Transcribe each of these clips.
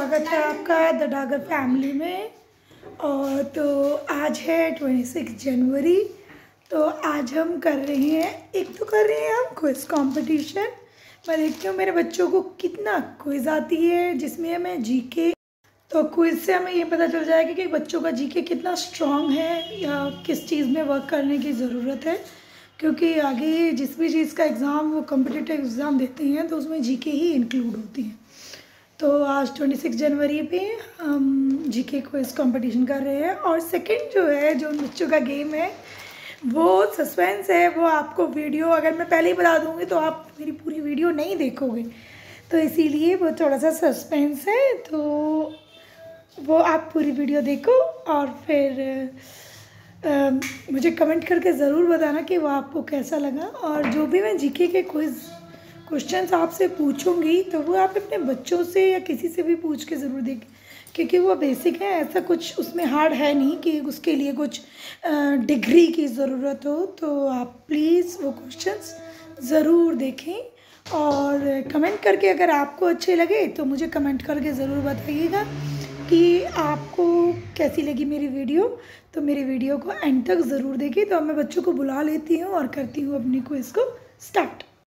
स्वागत है आपका द डागर फैमिली में। और तो आज है 26 जनवरी। तो आज हम कर रहे हैं हम क्विज़ कंपटीशन। मैं देखती हूँ मेरे बच्चों को कितना क्विज़ आती है, जिसमें हमें जीके, तो क्विज़ से हमें ये पता चल जाएगा कि बच्चों का जीके कितना स्ट्रॉन्ग है या किस चीज़ में वर्क करने की ज़रूरत है। क्योंकि आगे जिस भी चीज़ का एग्ज़ाम वो कॉम्पिटिटिव एग्ज़ाम देते हैं तो उसमें जीके ही इंक्लूड होती हैं। तो आज 26 जनवरी पे हम जीके क्विज़ कंपटीशन कर रहे हैं। और सेकंड जो है, जो बच्चों का गेम है, वो सस्पेंस है। वो आपको वीडियो अगर मैं पहले ही बता दूँगी तो आप मेरी पूरी वीडियो नहीं देखोगे, तो इसीलिए वो थोड़ा सा सस्पेंस है। तो वो आप पूरी वीडियो देखो और फिर मुझे कमेंट करके ज़रूर बताना कि वो आपको कैसा लगा। और जो भी मैं जीके के क्वेश्चंस आपसे पूछूंगी तो वो आप अपने बच्चों से या किसी से भी पूछ के ज़रूर देखें, क्योंकि वो बेसिक है। ऐसा कुछ उसमें हार्ड है नहीं कि उसके लिए कुछ डिग्री की ज़रूरत हो। तो आप प्लीज़ वो क्वेश्चंस ज़रूर देखें और कमेंट करके अगर आपको अच्छे लगे तो मुझे कमेंट करके ज़रूर बताइएगा कि आपको कैसी लगी मेरी वीडियो। तो मेरी वीडियो को एंड तक ज़रूर देखें। तो मैं बच्चों को बुला लेती हूँ और करती हूँ अपनी क्विज़ को स्टार्ट।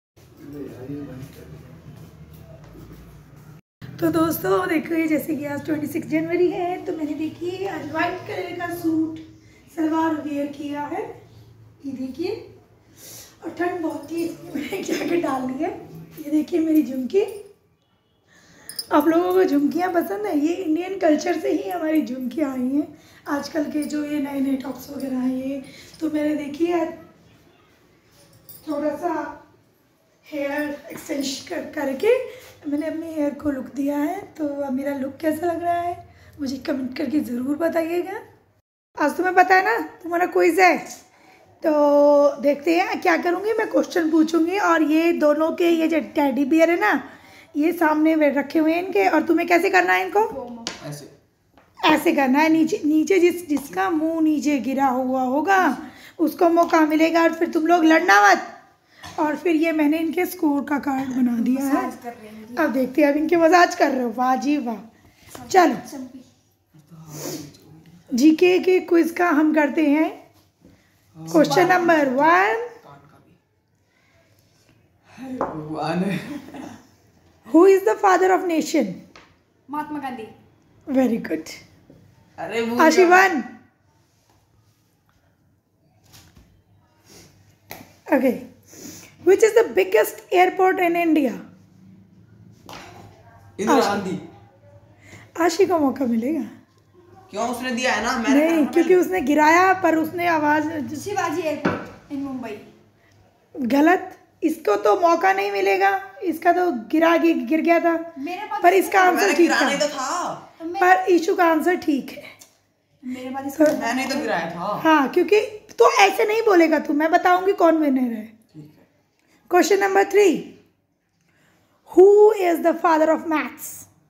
तो दोस्तों देखिए, जैसे कि आज 26 जनवरी है तो मैंने देखिए आज वाइट कलर का सूट सलवार वेयर किया है, ये देखिए। और ठंड बहुत थी इसलिए मैंने जैकेट डाल ली है। ये देखिए मेरी झुमकी। आप लोगों को झुमकियाँ पसंद है? ये इंडियन कल्चर से ही हमारी झुमकियाँ आई हैं। आजकल के जो ये नए नए टॉप्स वगैरह हैं ये, तो मैंने देखिए थोड़ा सा हेयर एक्सटेंशन करके मैंने अपने हेयर को लुक दिया है। तो अब मेरा लुक कैसा लग रहा है मुझे कमेंट करके ज़रूर बताइएगा। आज तुम्हें पता है ना तुम्हारा क्विज़ है, तो देखते हैं क्या करूँगी। मैं क्वेश्चन पूछूंगी और ये दोनों के ये जो टेडी बियर है ना, ये सामने रखे हुए हैं इनके। और तुम्हें कैसे करना है इनको? ऐसे करना है। नीचे जिसका मुंह नीचे गिरा हुआ होगा उसको मौका मिलेगा। और फिर तुम लोग लड़ना मत। और फिर ये मैंने इनके स्कोर का कार्ड बना दिया है। अब देखते हैं, अब इनके मसाज कर रहे हो। वाह जी वाह। चलो जीके के क्विज का हम करते हैं। Question number 1, who is the father of nation? Mahatma Gandhi. Very good. आशीवन। Okay, which is the biggest airport in India? Indira Gandhi. Ashi को मौका मिलेगा। क्यों? उसने दिया है ना, मैंने नहीं, क्योंकि उसने गिराया पर उसने आवाज। Shivaji airport in Mumbai. गलत। इसको तो मौका नहीं मिलेगा, इसका तो गिर गया था। पर इसका आंसर ठीक था। पर ईशू का आंसर ठीक है। मेरे पास तो मैंने तो गिराया था। हाँ, क्योंकि तो ऐसे नहीं बोलेगा तू, मैं बताऊंगी कौन विनर है। Question number 3, who is the father of maths?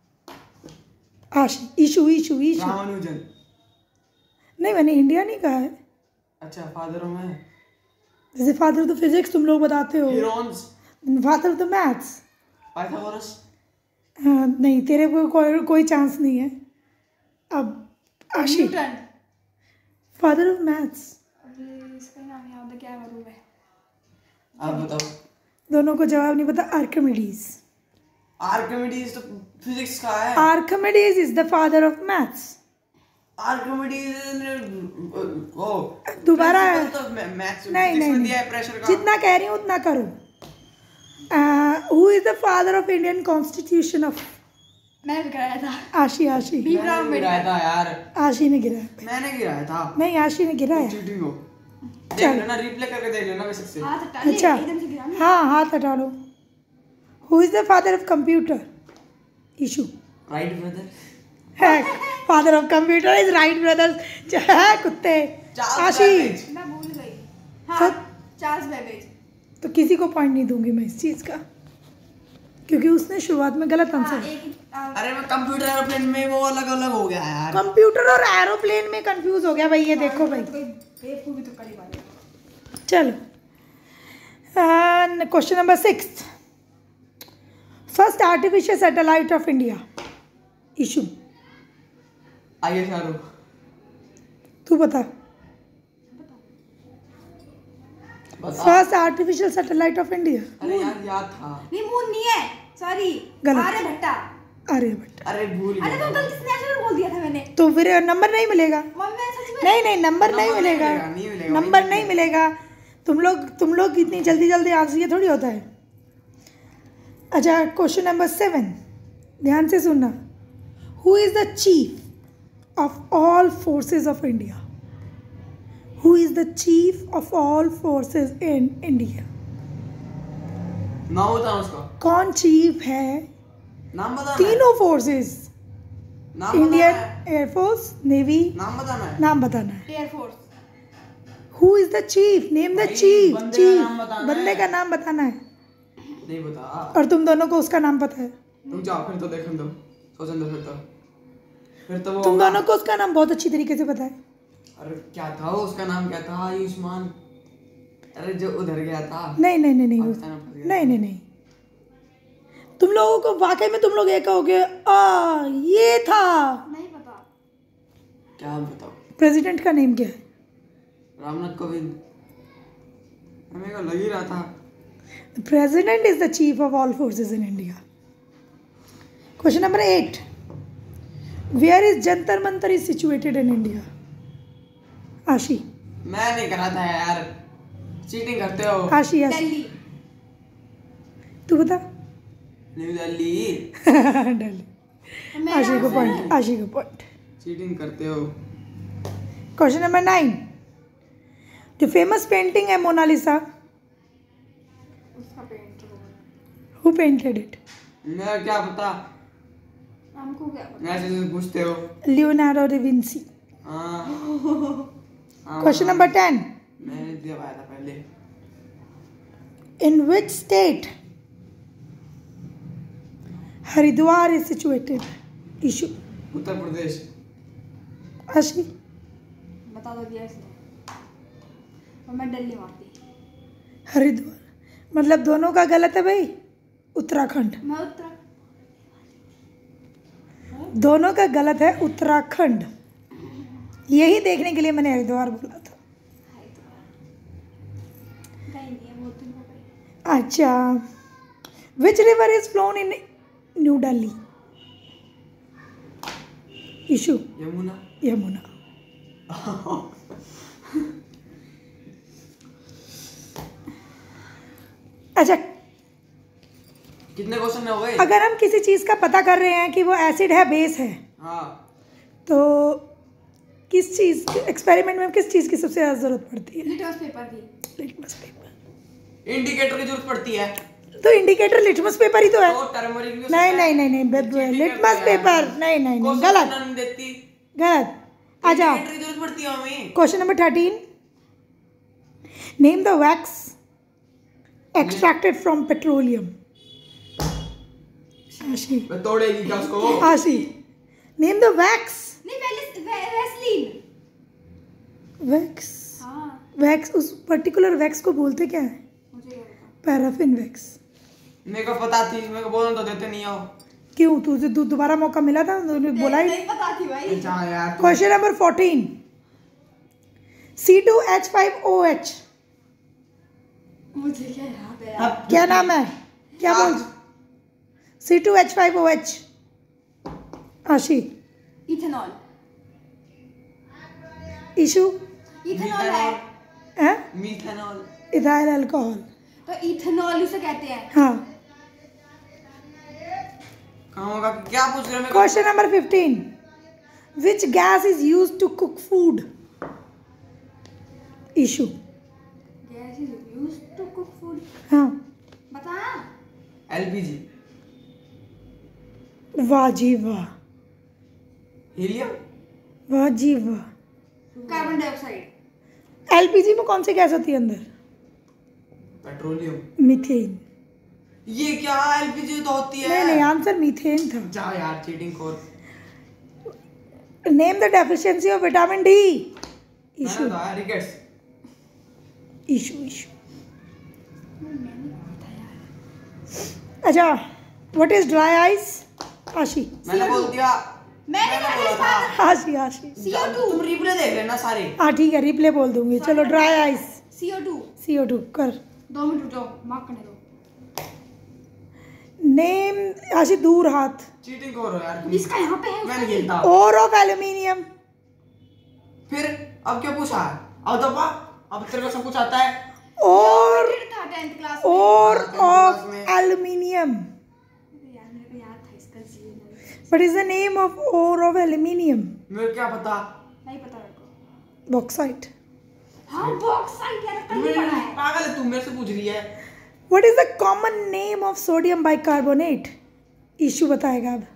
Ishu. Ramanujan. नहीं, मैंने इंडिया नहीं कहा है। अच्छा, फादर ऑफ मैथ। जैसे फादर ऑफ द फिजिक्स तुम लोग बताते हो, हीरोन्स। Father of the maths Pythagoras. नहीं, तेरे को कोई चांस नहीं है। अब आशी, न्यूटन। Father of maths. इसका नाम याद है, क्या करूं मैं? आप बताओ। दोनों को जवाब नहीं पता। आर्किमिडीज। आर्किमिडीज तो फिजिक्स का है। Archimedes is the father of maths. Archimedes ओ दोबारा मैथ्स नहीं, प्रेशर का। जितना कह रही हूँ उतना करो। Who is the father of Indian constitution of? मैंने गिराया था। आशी। मैंने गिराया था यार। आशी ने गिराया। मैंने गिराया था। नहीं, आशी ने गिराया। चीटिंग हो। देख लेना, रिप्ले करके देख लेना बेसिक से। हाथ हटा ले, अच्छा, एकदम से गिरा। हाँ, हाथ हटा लो। Who is the father of computer? Ishu. Wright brother. है father of computer is Wright brothers. है कुत्ते। आशी। मैं भूल गई। हाँ, चार्ल्स बेबेज। तो किसी को पॉइंट नहीं दूंगी मैं इस चीज़ का, क्योंकि उसने शुरुआत में गलत आंसर। अरे मैं कंप्यूटर एरोप्लेन में वो अलग अलग हो गया यार। कंप्यूटर और एरोप्लेन में कंफ्यूज हो गया भाई। ये देखो भाई, बेवकूफी तो करी वाली। चलो question number 6, first artificial satellite of India. Ishu ISRO। तू बता। First artificial satellite of India. अरे यार याद था। नहीं मून नहीं है, सॉरी गलत। आर्यभट्टा। आर्यभट्ट। अरे भूल अरे गया। तो गलती से नेशनल बोल दिया था मैंने। तो फिर नंबर नहीं मिलेगा। मम्मी सच में नहीं नहीं, नंबर नहीं मिलेगा, नहीं मिलेगा, नंबर नहीं मिलेगा। तुम लोग इतनी जल्दी जल्दी आंसर, ये थोड़ी होता है। अच्छा, क्वेश्चन नंबर 7, ध्यान से सुनना। Who is the chief of all forces of India? Who is the chief of all forces in India? नाम बताना उसका। कौन चीफ है नाम बताना है। तीनों फोर्सेस? नाम बताना इंडियन है। Air force, navy. नाम बताना है। नाम बताना है। Air force. Who is the chief? Name the भाई, चीफ। बंदे का चीफ नाम बताना बंदे है। का नाम बताना है। नहीं बता। और तुम दोनों को उसका नाम पता है? तुम जाओ फिर तो देखने दो, सोचने दो फिर तो वो तुम होगा। दोनों को उसका नाम बहुत अच्छी तरीके से पता है। अरे क्या था वो, उसका नाम क्या था? आयुष्मान। अरे जो उधर गया था। नहीं नहीं नहीं नहीं पाकिस्तान में फंस गया। नहीं नहीं नहीं, तुम लोगों को वाकई में तुम लोग ये कहोगे ये था। नहीं पता। क्या बताओ? प्रेसिडेंट का नेम क्या है? रामनाथ कोविंद। हमें को लग ही रहा था। President is the chief of all forces in India. Question number 8, where is Jantar Mantar is situated in India? Ashi. मैं नहीं करा था यार, चीटिंग करते हो। आशी आशी दिल्ली। तू बता। न्यू दिल्ली। दिल्ली। मैं आशी को आंसर पॉइंट, है। आशी को पॉइंट। चीटिंग करते हो। Question number 9, the famous painting है मोनालिसा, उसका पेंटर। Who painted it? मैं क्या पता, हमको क्या पता। ऐसे ऐसे पूछते हो। Leonardo da Vinci. हाँ। क्वेश्चन नंबर 10, मैंने दिया पाया था पहले। In which state Haridwar is situated? Ishu. Uttar Pradesh. Ashi. बता दो दिया इसने। और मैं दिल्ली मारती। हरिद्वार मतलब दोनों का गलत है भाई। उत्तराखंड। मैं उत्तराखंड। दोनों का गलत है, उत्तराखंड। यही देखने के लिए मैंने हरिद्वार बोला था। नहीं नहीं वो तुमको पता। अच्छा, which river is flown in new Delhi? Ishu. Yamuna. Yamuna. अच्छा, कितने क्वेश्चन हो गए? अगर हम किसी चीज़ का पता कर रहे हैं कि वो एसिड है, बेस है, हाँ। तो किस चीज़ एक्सपेरिमेंट में किस चीज़ की सबसे ज़्यादा ज़रूरत पड़ती है? लिटमस पेपर की। Litmus paper. इंडिकेटर की जरूरत पड़ती है। तो इंडिकेटर लिटमस पेपर ही तो है। तो टर्मरिक भी नहीं नहीं नहीं नहीं, लिटमस पेपर नहीं नहीं नहीं, गलत नहीं देती। गलत। आ जाओ, इंडिकेटर की जरूरत पड़ती है हमें। Question number 13, name the wax extracted from petroleum. Ashi. मैं तोड़ेगी क्या उसको? आशी, नेम द वैक्स। नहीं पहले वैसलीन। वैक्स। हाँ वैक्स, उस पर्टिकुलर वैक्स को बोलते क्या है? मुझे क्या पता। Paraffin wax. मेरे को पता थी, मेरे को बोलना तो देते नहीं हो। क्यों, तुझे दोबारा मौका मिला था, तूने बोला ही। नहीं पता थी भाई। अच्छा यार तुम- क्वेश्चन नंबर 14, C2H5OH मुझे क्या याद है यार। अब क्या नाम है? क्या बोल? C2H5OH। आशी। इथेनॉल। इशू। इथेनॉल है। है मीथेनॉल। Ethyl alcohol. तो इथेनॉल उसे कहते हैं। हाँ। कहाँ होगा? क्या पूछ रहे हो मेरे को? Question number 15, which gas is use to cook food? Ishu. Gas is used to cook food. हाँ। बता। LPG। वाह जी वाह, हीलियम। वाह जी वाह। Carbon dioxide. एलपीजी में कौन सी गैस होती है अंदर? पेट्रोलियम। मीथेन। ये क्या? LPG तो होती है। नहीं नहीं, आंसर मीथेन था। जा यार, चीटिंग खोर। Name the deficiency of vitamin D. Ishu. मैंने तो आया रिकेट्स। इशू इशू। अच्छा, what is dry ice? Ashi मैंने बोल दिया, मैंने बोला था। आशी आशी CO2 तुम रिप्ले देख लेना सारे। हाँ ठीक है, रिप्ले बोल दूंगी। चलो ड्राई आइस CO2 CO2 कर। 2 मिनट रुक जाओ, मार्क करने दो। नेम आशी दूर हाथ। चीटिंग करो यार तुम। इसका यहाँ पे है, मैं नहीं खेलता। और ऑफ एल्यूमिनियम। फिर अब क्या पूछा? अब दबा, अब तेरे को सब कुछ आता है। और था 10th क्लास में। और हाँ, 10th क्लास ऑफ में। एल्यूमिनियम। यार मेरे को याद था इसका जीवन। What is the name of ore of aluminium? मेरे को क्या पता? नहीं पता मेरे को। बॉक्साइट। हाँ बॉक्साइट यार, कल ही पढ़ा है। पागल है तू, मेरे से पूछ रही है। What is the common name of sodium bicarbonate? Ishu बताएगा अब।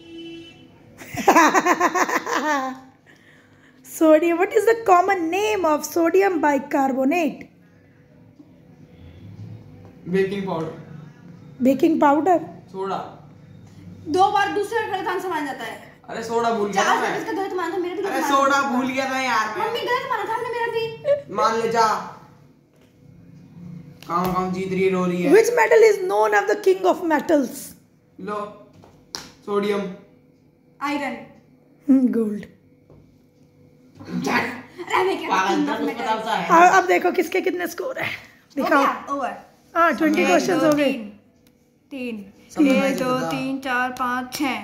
Sodium, what is the common name of sodium bicarbonate? Baking powder. Baking powder. Soda. 2 बार दूसरा गलत आंसर मान जाता है। अरे सोडा भूल गया 4 था बार मैं। इसका गलत माना था, मेरा भी गलत अरे माना सोडा था। भूल गया था यार मैं। मम्मी गलत माना था हमने, मेरा भी। मान ले जा। काम जीत रही है, रो रही है। Which metal is known as the king of metals? लो, सोडियम। आयरन। Gold. अरे मैं क्या पागल king था, of कुछ metal। पता होता है। अब देखो किसके कितने स्कोर है, हो दिखाओ। गया, ओवर। हाँ 20 क्वेश्चंस हो गए। 3 सबने 1 मैच 2 जीता। 3 4 5 6।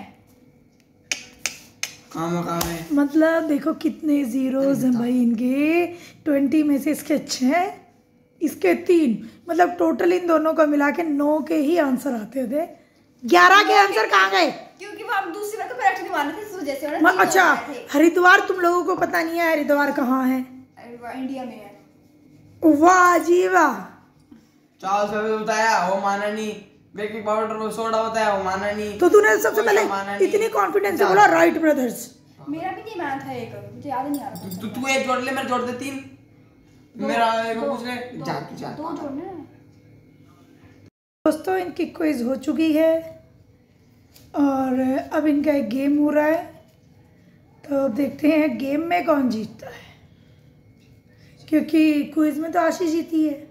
काम है। मतलब देखो कितने जीरोज हैं भाई इनके। 20 में से इसके 6, इसके 3, मतलब टोटल इन दोनों को मिला के 9 के ही आंसर आते थे। 11 के आंसर कहाँ गए? क्योंकि वो आप दूसरी बार को करेक्ट नहीं मान रहे थे, इस वजह से उन्होंने तीन अच्छा, लगाए थे। हरिद्वार तुम लोगों को पता नहीं है हरिद्वार कहाँ है? इंडिया में है। वाह जी वाह। चावल से बताया, वो माना नहीं। बेकिंग पाउडर वो सोडा बताया, वो माना नहीं। तो तूने सबसे कोई माना पहले नहीं। इतनी कॉन्फिडेंस से बोला राइट ब्रदर्स। मेरा भी नहीं माना था एक, मुझे याद नहीं आ रहा था। तू एक जोड़ ले, मैं जोड़ दे 3। मेरा एक पूछ ले। जा तू जा। 2 जोड़ने हैं। दोस्तों इनकी क्विज हो चुकी है और अब इनका एक गेम हो रहा है, तो अब देखते हैं गेम में कौन जीतता है, क्योंकि क्विज में तो आशीष जीती है।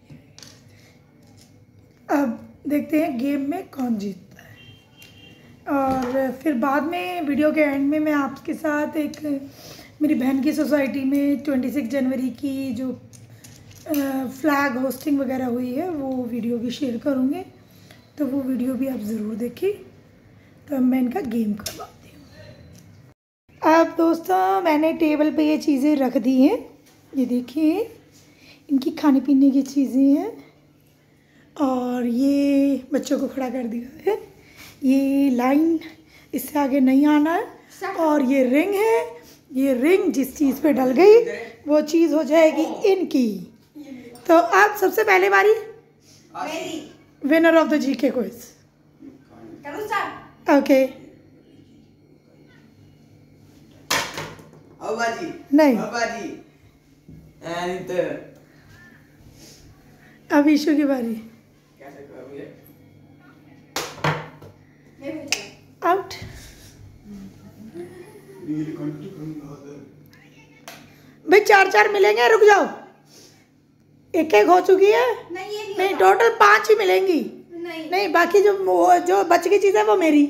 अब देखते हैं गेम में कौन जीतता है और फिर बाद में वीडियो के एंड में मैं आपके साथ एक मेरी बहन की सोसाइटी में 26 जनवरी की जो फ्लैग होस्टिंग वगैरह हुई है वो वीडियो भी शेयर करूँगी, तो वो वीडियो भी आप ज़रूर देखिए। तो अब मैं इनका गेम करवाती हूँ। अब दोस्तों मैंने टेबल पे ये चीज़ें रख दी हैं, ये देखिए इनकी खाने पीने की चीज़ें हैं और ये बच्चों को खड़ा कर दिया है। ये लाइन इससे आगे नहीं आना है और ये रिंग है, ये रिंग जिस चीज़ पे डल गई वो चीज़ हो जाएगी इनकी। तो अब सबसे पहले बारी मेरी winner of the GK quiz. करो स्टार्ट। ओके बाजी नहीं, बाजी अब ईशू की बारी। कैसे करोगे? मैं भी चला। आउट। भाई 4-4 मिलेंगे, रुक जाओ। 1-1 हो चुकी है। नहीं ये नहीं टोटल 5 ही मिलेंगी। नहीं नहीं बाकी जो बच की चीज़ है वो मेरी।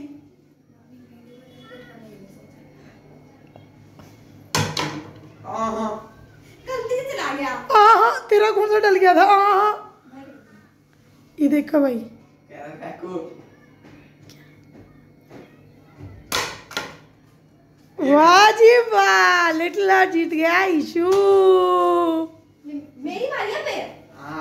गलती से चला गया। हाँ तेरा कौन सा डल गया था? हाँ ये देखो भाई। वाह जी वाह, लिटिल हार्ट जीत गया ईशू। मेरी बारी है फिर।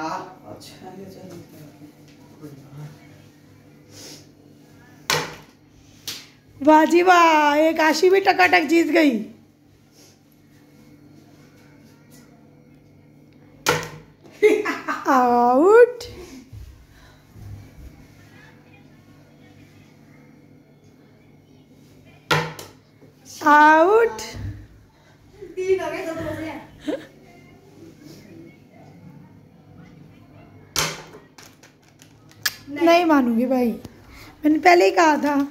वाह जी वाह, एक आशी भी टकाटक जीत गई। आउट। आउट। 3 हो गए, 2 तो बचे हैं। नहीं मानूंगी भाई, मैंने पहले ही कहा था।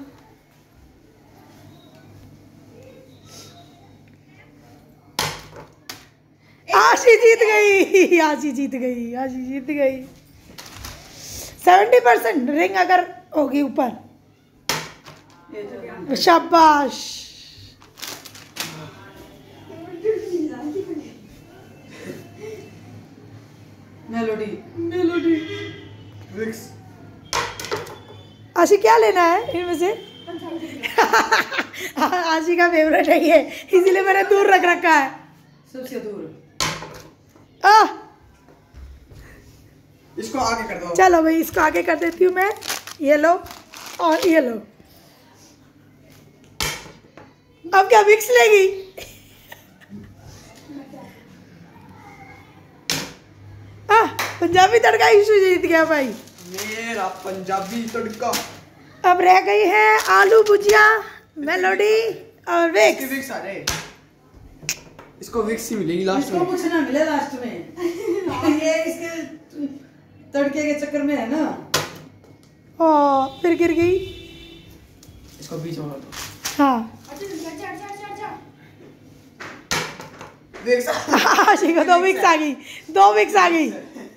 आशी जीत गई, आशी जीत गई, आशी जीत गई। 70% रिंग अगर होगी ऊपर। शाबाश। Melody melody Vicks. आशी क्या लेना है इनमें से? आशी का फेवरेट है ये, इसीलिए मैंने दूर रख रखा है, सबसे दूर। इसको आगे कर दो। चलो भाई इसको आगे कर देती हूँ मैं। ये लो और ये लो। अब क्या विक्स लेगी? पंजाबी तड़का इशू जीत गया भाई। मेरा पंजाबी तड़का। अब रह गई है आलू भुजिया, मेलोडी और विक्स। विक्स आ रहे। इसको विक्स ही मिलेगी लास्ट में। इसको कुछ ना मिले लास्ट में। ये इसके तड़के के चक्कर में है ना। फिर गिर गई। इसको बीच में दो। हाँ विक्स। आशी को 2 विक्स आ गई, 2 विक्स आ गई।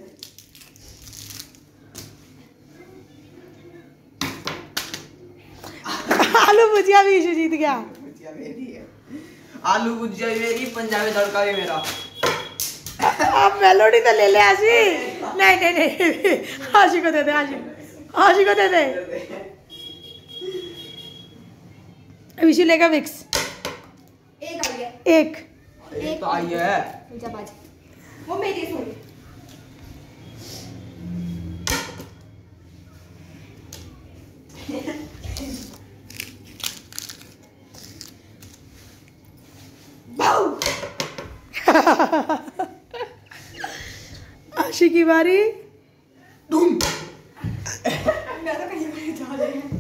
आलू भुजिया भी इशू जीत गया। भुजिया मेरी है। आलू भुजिया मेरी, पंजाबी तड़का भी मेरा। अब मेलोडी तो ले ले आशी। नहीं नहीं नहीं, आशी को दे दे, आशी को दे दे। अब इशू लेगा विक्स। एक आ गया। एक तो आई है। वो मेरी सॉरी। आशी की बारी। तुम मैं तो कहीं कहीं जा रही हूँ।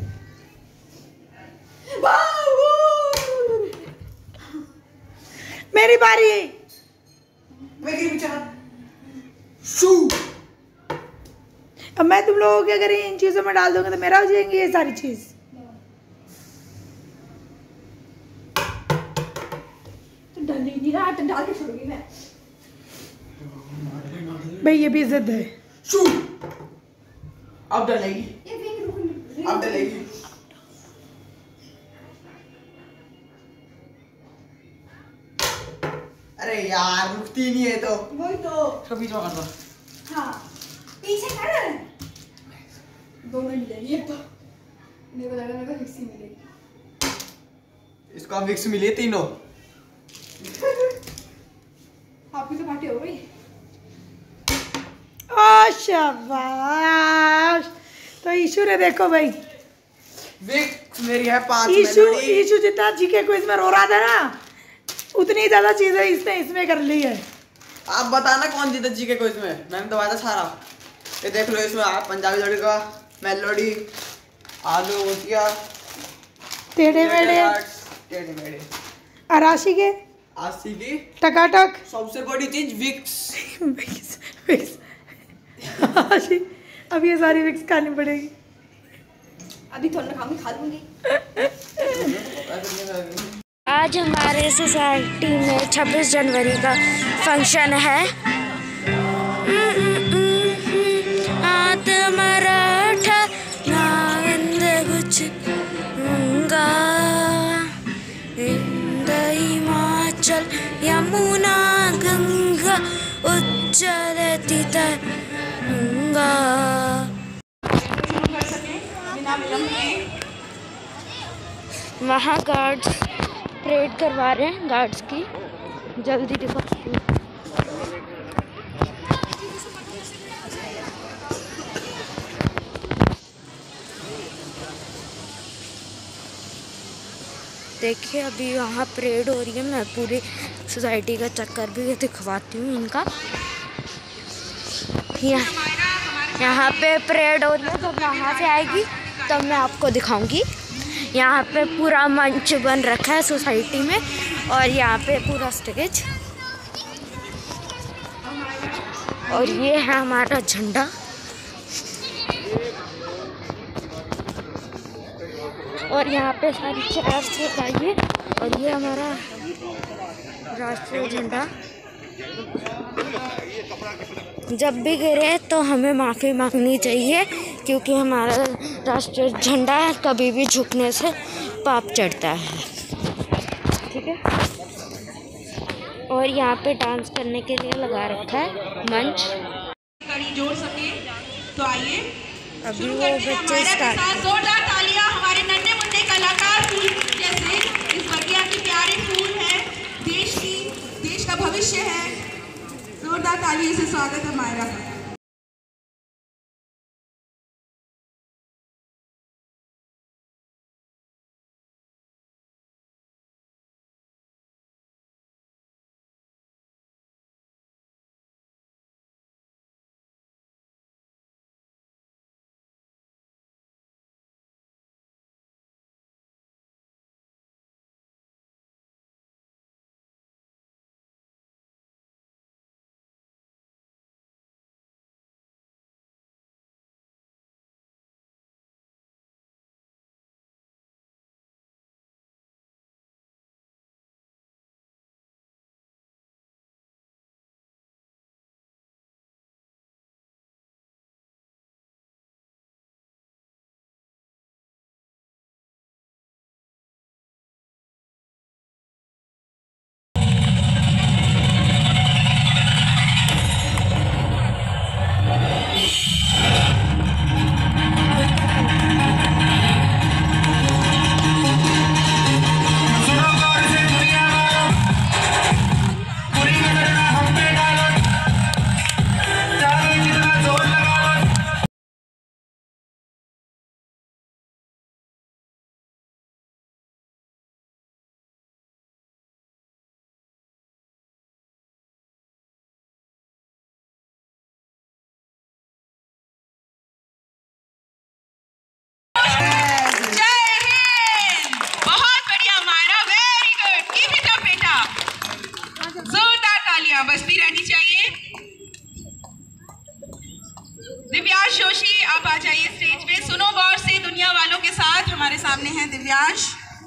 मेरी बारी। अब मैं तुम लोगों के अगर इन चीजों में डाल दूंगा तो मेरा हो जाएंगी ये सारी चीज। तो डल ही नहीं रहा, तो डाल के छोड़ूंगी मैं। भाई ये भी जिद है। अब डलेगी। ये विंग रुक। अब डलेगी। अरे यार रुकती नहीं है तो। वही तो। इसको बीच में कर दो। हाँ पीछे कर। 2 मिनट लेगी तो। मेरे को लगा मेरे को फिक्स ही मिलेगी। इसको अब विक्स मिली है तीनों। आपकी तो पार्टी हो गई। शाबाश। तो ईशु ने देखो भाई, विक्स मेरी है 5। ईशु जितना जीके क्विज में रो रहा था ना, उतनी ज्यादा चीजें इसने इसमें कर ली है। आप बताना कौन जीता जीके को इसमें। मैंने तो बताया सारा। ये देख लो इसमें पंजाबी तड़का, मेलोडी, आलू भुजिया, टेढ़े मेढ़े और आशी के आशी की टकाटक। सबसे बड़ी चीज विक्स। Vicks Vicks. आशी अब ये सारी विक्स खानी पड़ेगी। अभी थोड़ा ना खाऊंगी, खा लूंगी। आज हमारे सोसाइटी में 26 जनवरी का फंक्शन है। मराठा नागंद कुछ हिमाचल यमुना गंगा उज्जलति तरंगा। वहाँ गार्ड्स परेड करवा रहे हैं, गार्ड्स की। जल्दी दिखाती हूँ। देखिए अभी वहाँ परेड हो रही है। मैं पूरी सोसाइटी का चक्कर भी दिखवाती हूँ इनका। यहाँ पे परेड हो रही है, जब वहाँ से आएगी तब मैं आपको दिखाऊंगी। यहाँ पे पूरा मंच बन रखा है सोसाइटी में, और यहाँ पे पूरा स्टेज, और ये है हमारा झंडा। और यहाँ पे सारी चेयर्स लगाइए, और ये हमारा राष्ट्रीय झंडा। जब भी गिरे तो हमें माफ़ी मांगनी चाहिए, क्योंकि हमारा राष्ट्रीय झंडा कभी भी झुकने से पाप चढ़ता है, ठीक है। और यहाँ पे डांस करने के लिए लगा रखा है मंच। कड़ी जोड़ सके तो आइए अभी शुरू वो करते हैं बच्चे हमारा के स्टार्ट साथ जोरदार तालियां हमारे नन्हे मुन्ने कलाकार फूल जैसे इस बगिया के प्यारे फूल हैं, देश का भविष्य है। जोरदार तालियों से स्वागत है मायरा का। बजती रहनी चाहिए। दिव्यांश जोशी आप आ जाइए स्टेज पे। सुनो गौर से दुनिया वालों के साथ हमारे सामने हैं दिव्यांश।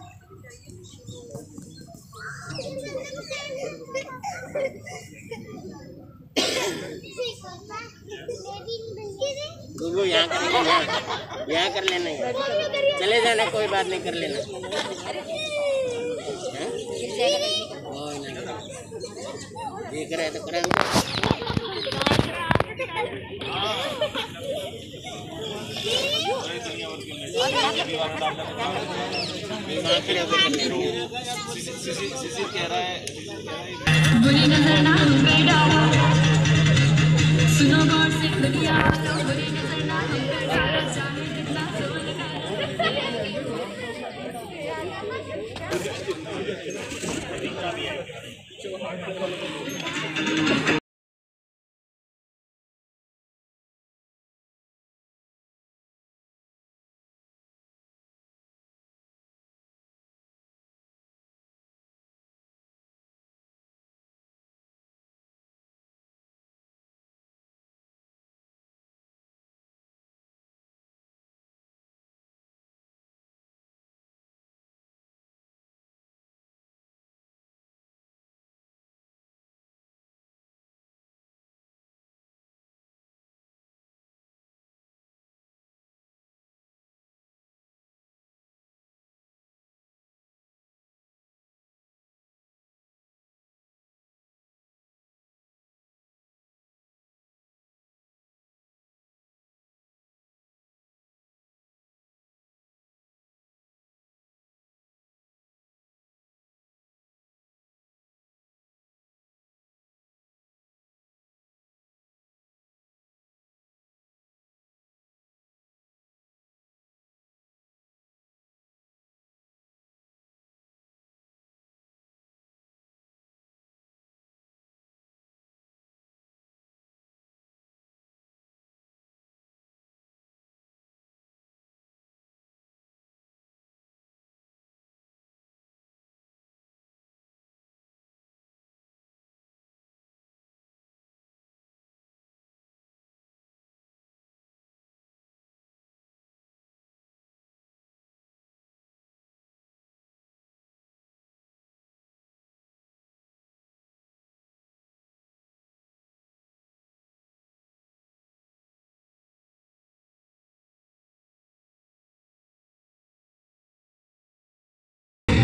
यहाँ कर लेना, चले जाना, कोई बात नहीं, कर लेना। देख रहे तो करें। बुरी नजर ना हम पे डालो, सुनो गौर से दुनिया वालों, बुरी नजर ना हम पे डालो, जाने कितना जोर लगा।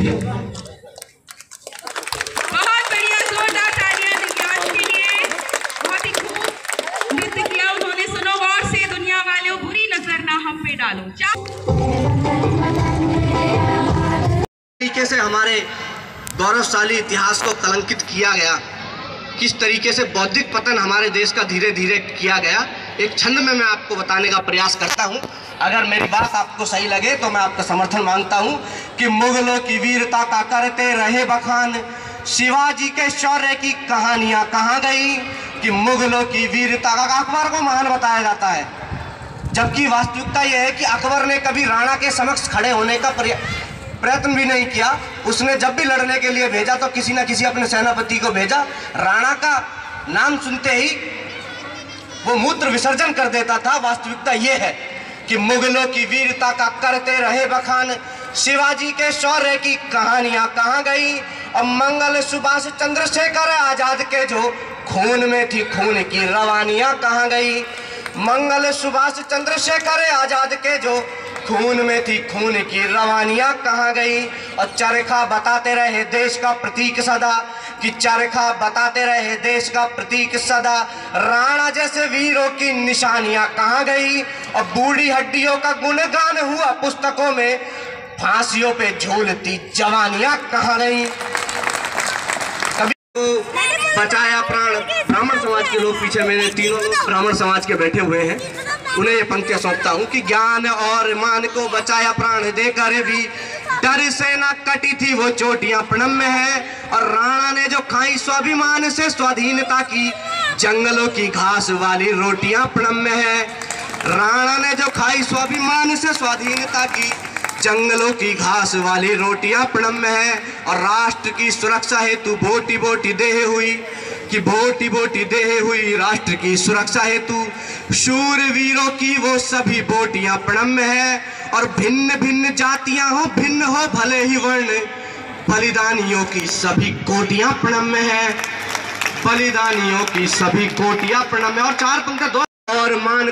बहुत बढ़िया, जोरदार तालियां दिव्यांश के लिए। बहुत ही खूब नृत्य किया उन्होंने। सुनो गौर से दुनिया वालों, बुरी नजर ना हम पे डालो। तरीके से हमारे गौरवशाली इतिहास को कलंकित किया गया, किस तरीके से बौद्धिक पतन हमारे देश का धीरे धीरे किया गया, एक छंद में मैं आपको बताने का प्रयास करता हूं। अगर मेरी बात आपको सही लगे तो मैं आपका समर्थन मांगता हूं कि मुगलों की वीरता का करते रहे बखान, शिवाजी के शौर्य की कहानियां कहां गई, कि मुगलों की वीरता का अकबर को महान बताया जाता है, जबकि वास्तविकता यह है कि अकबर ने कभी राणा के समक्ष खड़े होने का प्रयत्न भी नहीं किया। उसने जब भी लड़ने के लिए भेजा तो किसी न किसी अपने सेनापति को भेजा। राणा का नाम सुनते ही वो मूत्र विसर्जन कर देता था। वास्तविकता ये है कि मुगलों की वीरता का करते रहे बखान, शिवाजी के शौर्य की कहानियां कहां गई, और मंगल सुभाष चंद्रशेखर आजाद के जो खून में थी खून की रवानियां कहां गई। मंगल सुभाष चंद्रशेखर आजाद के जो खून में थी खून की रवानियां कहां गई। और चरखा बताते रहे देश का प्रतीक सदा, कि चरखा बताते रहे देश का प्रतीक सदा, राणा जैसे वीरों की निशानियां कहां गई। और बूढ़ी हड्डियों का गुणगान हुआ पुस्तकों में, फांसियों पे झूलती जवानियां कहां गई। कभी को बचाया प्राण। ब्राह्मण समाज के लोग पीछे मेरे तीनों ब्राह्मण समाज के बैठे हुए हैं, उन्हें ये पंक्तियां सौंपता हूं कि ज्ञान और मान को बचाया प्राण देकर भी, डर से ना कटी थी वो चोटियां प्रणम्य है। और राणा ने जो खाई स्वाभिमान से स्वाधीनता की, जंगलों की घास वाली रोटियां प्रणम्य है। राणा ने जो खाई स्वाभिमान से स्वाधीनता की, जंगलों की घास वाली रोटियां प्रणम्य है। और राष्ट्र की सुरक्षा हेतु बोटी बोटी देह हुई, कि बोटी बोटी देह हुई राष्ट्र की सुरक्षा हेतु, शूर वीरों की वो सभी बोटियां प्रणम्य है। और भिन्न भिन्न जातियां हो भिन्न हो भले ही वर्ण, बलिदानियों की सभी कोटियां प्रणम्य है। बलिदानियों की सभी कोटियां प्रणम्य। और चार पंक्तियां दो और मान,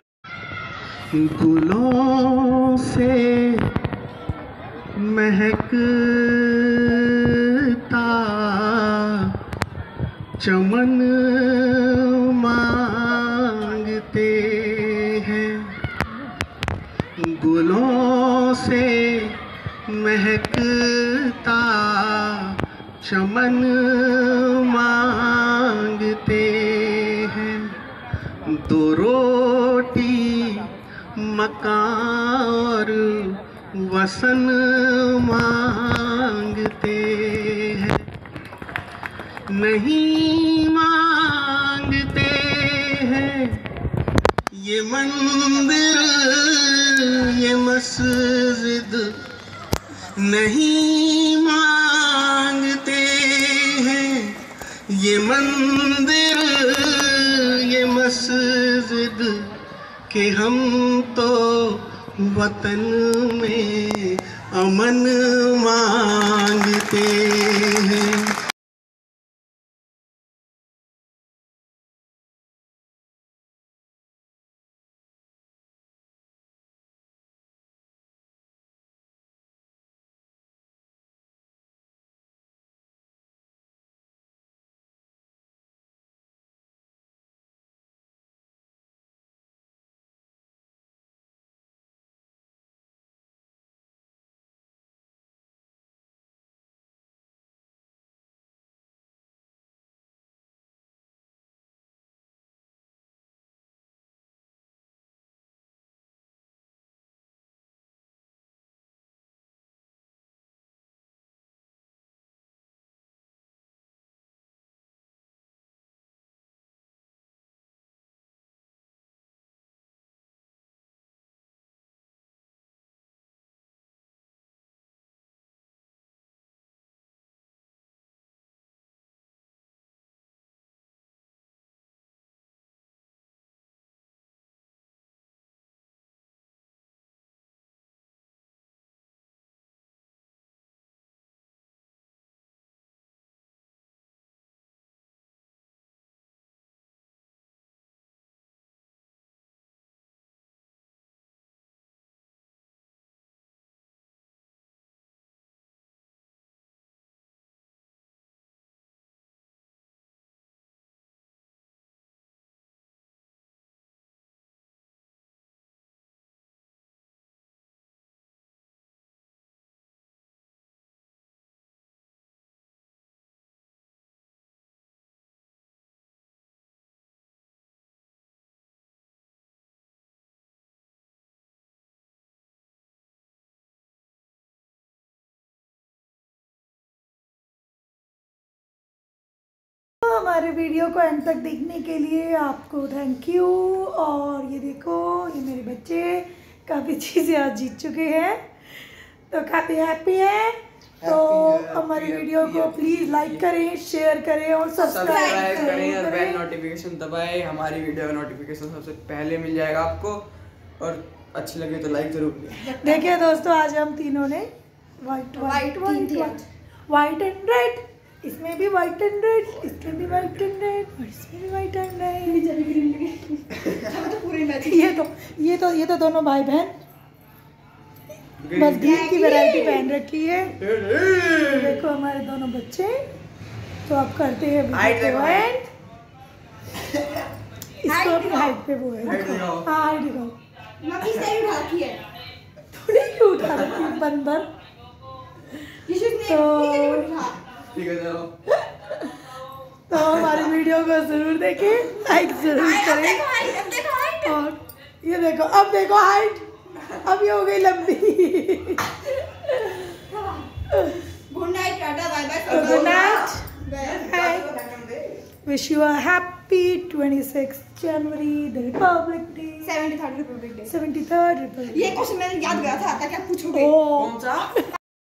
गुलों से महकता चमन मांगते हैं, गुलों से महकता चमन मांगते हैं। दो रोटी मकान और वसन मांगते हैं, नहीं मांगते हैं ये मंदिर ये मस्जिद, नहीं मांगते हैं ये मंदिर ये मस्जिद, कि हम तो वतन में अमन मांगते हैं। हमारे वीडियो को एंड तक देखने के लिए आपको थैंक यू। और ये देखो, ये मेरे बच्चे काफ़ी चीज़ें आज जीत चुके हैं, तो काफ़ी हैप्पी हैं। तो हमारी वीडियो को प्लीज़ लाइक करें, शेयर करें और सब्सक्राइब करें और बेल नोटिफिकेशन दबाएं। हमारी वीडियो का नोटिफिकेशन सबसे पहले मिल जाएगा आपको, और अच्छी लगे तो लाइक जरूर करें। देखिए दोस्तों, आज हम तीनों ने वाइट एंड रेड, इसमें भी वाइट एंड रेड, इसमें भी वाइट एंड रेड, और इसमें भी वाइट एंड रेड। ये तो दोनों भाई बहन बस ग्रीन की वैरायटी पहन रखी है। देखो हमारे दोनों बच्चे। तो अब करते हैं वीडियो एंड। इसको अपनी हाइट पे वो है, हाँ हाइट दिखाओ। थोड़ी क्यों उठा रखी है बंदर। ठीक है चलो। तो हमारी वीडियो को जरूर देखें, लाइक जरूर करें। और ये देखो, अब देखो हाइट, अब ये हो गई लंबी। Good night, tata, bye bye, good night. Wish you a happy 26 January, the republic day, 73rd republic day. 73rd republic. ये क्वेश्चन मैंने याद किया था, ताकि आप पूछोगे। कौन सा?